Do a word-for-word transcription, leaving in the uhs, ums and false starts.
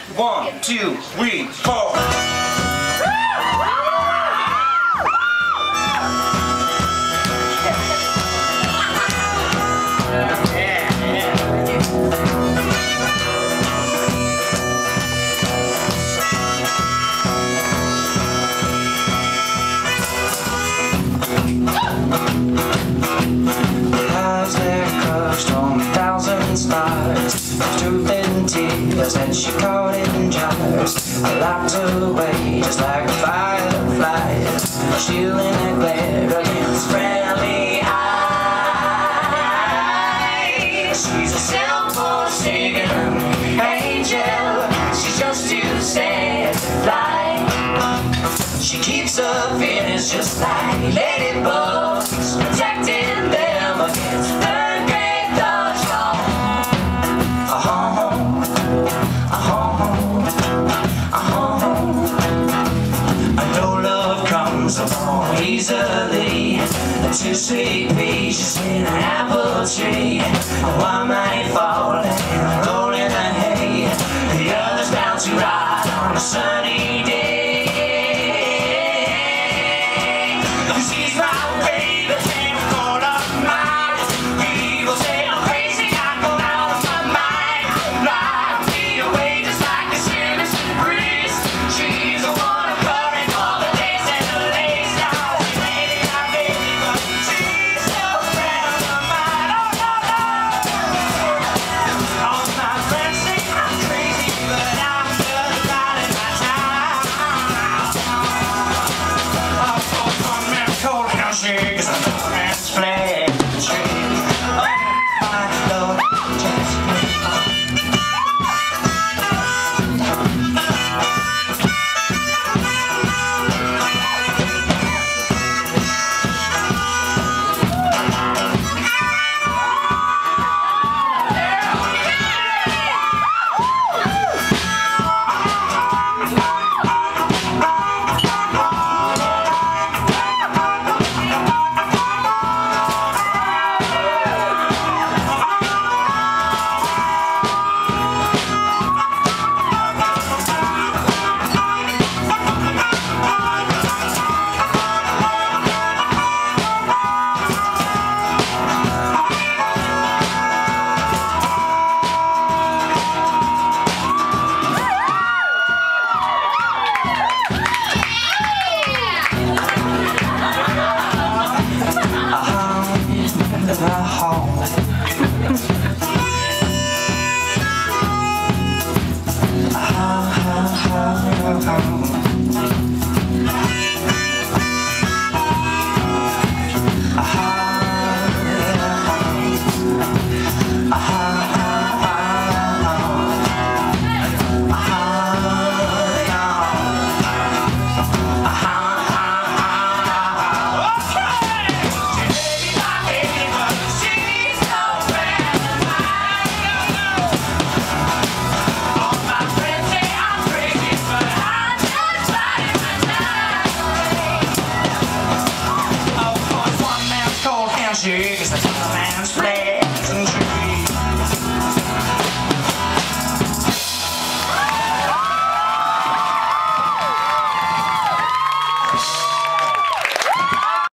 One, two, three, four. Truth and tears and she caught in jars. I locked her away just like a firefly, shielding the glare against friendly eyes. She's a self-forsaken angel, she's just too sad to fly. She keeps her feelings just like ladybugs, protecting them against the easily. Too sweet peaches in an apple tree. One might fall and roll in the hay, the other's bound to rot on a sunny day. She's my baby, can't hold up mine. People say I'm crazy, I go out of my mind. Ride me away just like a innocent breeze. She's the one I'm covering all the days and the days. Cause I'm not man's flame tree. Oh my Lord, just me. Cause the man's flesh and tree.